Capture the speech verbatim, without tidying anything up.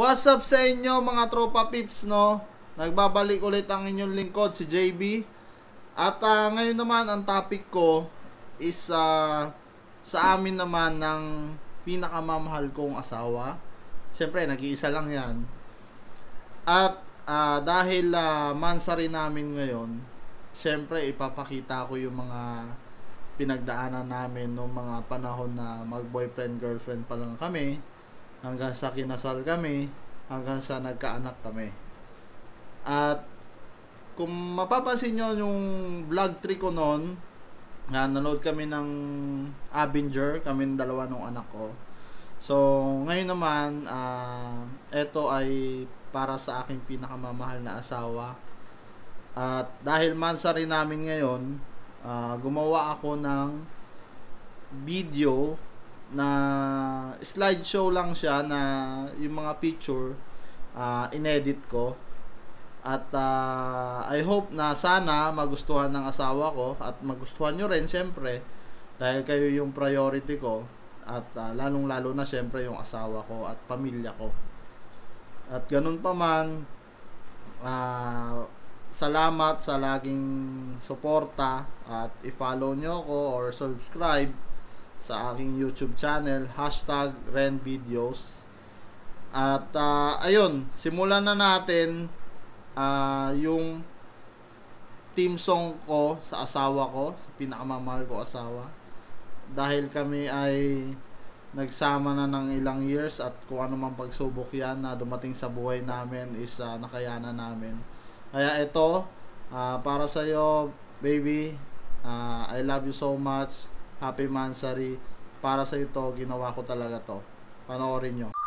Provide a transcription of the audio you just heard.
What's up sa inyo mga tropa pips, no? Nagbabalik ulit ang inyong lingkod, si J B. At uh, ngayon naman ang topic ko is uh, sa amin naman ng pinakamamahal kong asawa. Siyempre, nag-iisa lang yan. At uh, dahil uh, monthsary namin ngayon, siyempre ipapakita ko yung mga pinagdaanan namin noong mga panahon na mag-boyfriend, girlfriend pa lang kami, hanggang sa kinasal kami, hanggang sa nagkaanak kami. At kung mapapansin nyo yung vlog three ko noon, na nanood kami ng Avenger, kami dalawa ng anak ko. So ngayon naman, uh, ito ay para sa aking pinakamamahal na asawa. At dahil monthsary namin ngayon, uh, gumawa ako ng video na slideshow lang siya, na yung mga picture uh, inedit ko. At uh, I hope na sana magustuhan ng asawa ko at magustuhan nyo rin syempre, dahil kayo yung priority ko. At uh, lalong lalo na syempre yung asawa ko at pamilya ko. At ganun pa man, uh, salamat sa laging suporta, at i-follow nyo ako or subscribe sa aking YouTube channel, hashtag Ren Videos. At uh, ayun, simulan na natin uh, yung theme song ko sa asawa ko, sa pinakamamahal ko asawa. Dahil kami ay nagsama na ng ilang years, at kung ano mang pagsubok yan na dumating sa buhay namin is uh, nakayanan namin. Kaya ito, uh, para sa'yo baby, uh, I love you so much. Happy monthsary. Para sa ito, ginawa ko talaga to. Panoorin nyo.